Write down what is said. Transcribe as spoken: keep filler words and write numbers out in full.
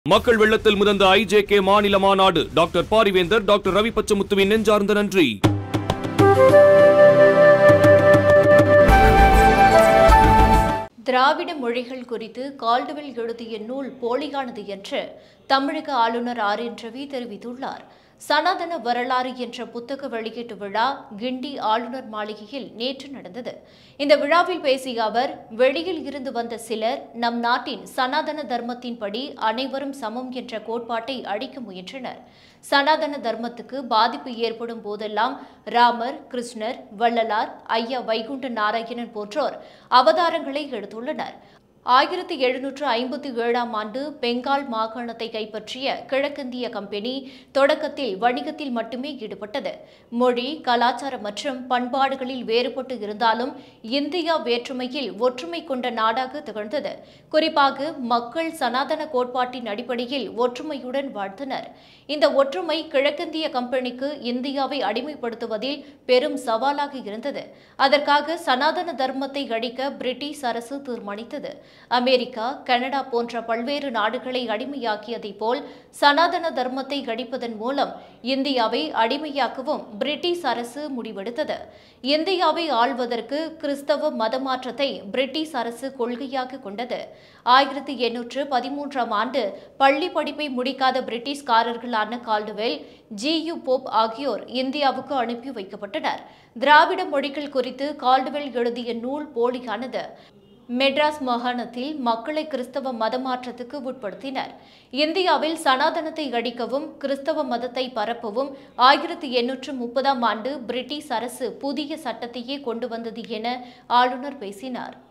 மக்கள் வெள்ளத்தில் முதந்த ஐஜேகே மாநில மாநாடு டாக்டர் பாரிவேந்தர் டாக்டர் ரவி பச்சமுத்துவின் நெஞ்சார்ந்த நன்றி. திராவிட மொழிகள் குறித்து கால்டுவெல் எழுதிய நூல் போலியானது என்று தமிழக ஆளுநர் ஆர் என் ரவி தெரிவித்துள்ளார். சனாதன வரலாறு என்ற புத்தக வெளியீட்டு விழா கிண்டி ஆளுநர் மாளிகையில் நேற்று நடந்தது. இந்த விழாவில் பேசிய அவர், வெளியில் இருந்து வந்த சிலர் நம் நாட்டின் சனாதன தர்மத்தின்படி அனைவரும் சமம் என்ற கோட்பாட்டை அழிக்க முயன்றனர். சனாதன தர்மத்துக்கு பாதிப்பு ஏற்படும் போதெல்லாம் ராமர், கிருஷ்ணர், வள்ளலார், ஐயா வைகுண்ட நாராயணன் போன்றோர் அவதாரங்களை எடுத்துள்ளனர். ஆயிரத்தி எழுநூற்று ஐம்பத்தி ஏழாம் ஆண்டு பெங்கால் மாகாணத்தை கைப்பற்றிய கிழக்கிந்திய கம்பெனி தொடக்கத்தில் வணிகத்தில் மட்டுமே ஈடுபட்டது. மொழி, கலாச்சாரம் மற்றும் பண்பாடுகளில் வேறுபட்டு இருந்தாலும் இந்தியா வேற்றுமையில் ஒற்றுமை கொண்ட நாடாக திகழ்ந்தது. குறிப்பாக மக்கள் சனாதன கோட்பாட்டின் அடிப்படையில் ஒற்றுமையுடன் வாழ்ந்தனர். இந்த ஒற்றுமை கிழக்கிந்திய கம்பெனிக்கு இந்தியாவை அடிமைப்படுத்துவதில் பெரும் சவாலாக இருந்தது. அதற்காக சனாதன தர்மத்தை அழிக்க பிரிட்டிஷ் அரசு தீர்மானித்தது. அமெரிக்கா, கனடா போன்ற பல்வேறு நாடுகளை அடிமையாக்கியதை போல் சனாதன தர்மத்தை அழிப்பதன் மூலம் இந்தியாவை அடிமையாக்கவும் பிரிட்டிஷ் அரசு முடிவெடுத்தது. இந்தியாவை ஆள்வதற்கு கிறிஸ்தவ மதமாற்றத்தை பிரிட்டிஷ் அரசு கொள்கையாக கொண்டது. ஆயிரத்தி எண்ணூற்று பதிமூன்றாம் ஆண்டு பள்ளி படிப்பை முடிக்காத பிரிட்டிஷ்காரர்களான கால்டுவெல், ஜி யு போப் ஆகியோர் இந்தியாவுக்கு அனுப்பி வைக்கப்பட்டனர். திராவிட மொழிகள் குறித்து கால்டுவெல் எழுதிய நூல் போலியானது. மெட்ராஸ் மாகாணத்தில் மக்களை கிறிஸ்தவ மதமாற்றத்துக்கு உட்படுத்தினர். இந்தியாவில் சனாதனத்தை அழிக்கவும் கிறிஸ்தவ மதத்தை பரப்பவும் ஆயிரத்தி எண்ணூற்று முப்பதாம் ஆண்டு பிரிட்டிஷ் அரசு புதிய சட்டத்தையே கொண்டு வந்தது என ஆளுநர் பேசினார்.